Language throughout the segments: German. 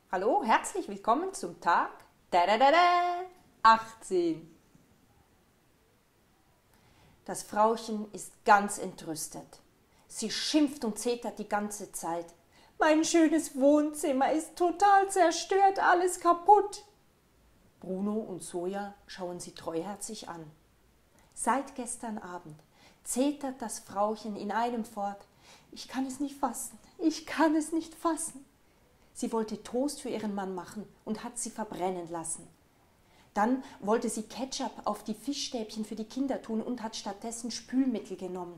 Hallo, herzlich willkommen zum Tag 18. Das Frauchen ist ganz entrüstet. Sie schimpft und zetert die ganze Zeit. Mein schönes Wohnzimmer ist total zerstört, alles kaputt. Bruno und Soja schauen sie treuherzig an. Seit gestern Abend zetert das Frauchen in einem fort. Ich kann es nicht fassen, ich kann es nicht fassen. Sie wollte Toast für ihren Mann machen und hat sie verbrennen lassen. Dann wollte sie Ketchup auf die Fischstäbchen für die Kinder tun und hat stattdessen Spülmittel genommen.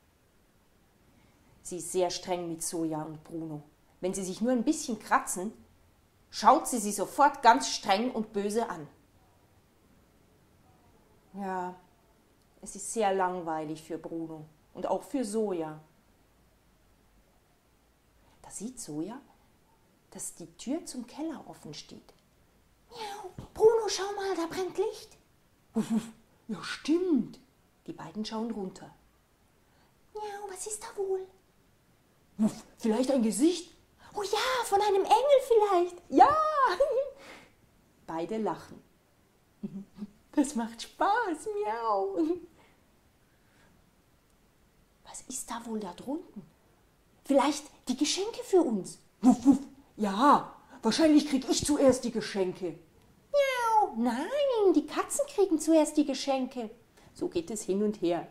Sie ist sehr streng mit Soja und Bruno. Wenn sie sich nur ein bisschen kratzen, schaut sie sofort ganz streng und böse an. Ja, es ist sehr langweilig für Bruno und auch für Soja. Da sieht Soja, dass die Tür zum Keller offen steht. Miau, Bruno, schau mal, da brennt Licht. Ja, stimmt. Die beiden schauen runter. Miau, was ist da wohl? Vielleicht ein Gesicht? Oh ja, von einem Engel vielleicht. Ja! Beide lachen. Das macht Spaß, miau. Was ist da wohl da drunten? Vielleicht die Geschenke für uns. Ja, wahrscheinlich krieg ich zuerst die Geschenke. Miau, nein, die Katzen kriegen zuerst die Geschenke. So geht es hin und her.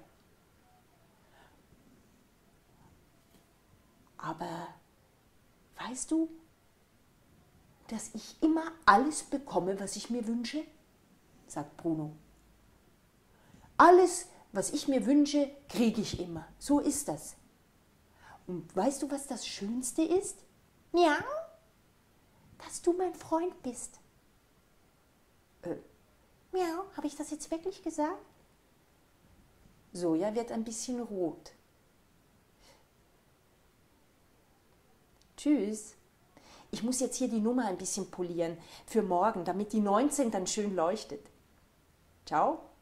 Aber weißt du, dass ich immer alles bekomme, was ich mir wünsche? Sagt Bruno. Alles, was ich mir wünsche, kriege ich immer. So ist das. Und weißt du, was das Schönste ist? Ja, dass du mein Freund bist. Miau, habe ich das jetzt wirklich gesagt? Soja wird ein bisschen rot. Tschüss. Ich muss jetzt hier die Nummer ein bisschen polieren für morgen, damit die 19 dann schön leuchtet. Ciao.